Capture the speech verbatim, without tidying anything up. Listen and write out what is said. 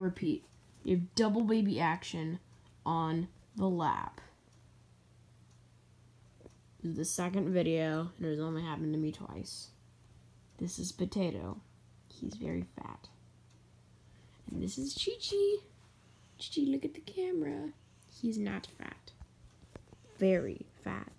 Repeat. You have double baby action on the lap. This is the second video, and it has only happened to me twice. This is Potato. He's very fat. And this is Chi-Chi. Chi-Chi, look at the camera. He's not fat. Very fat.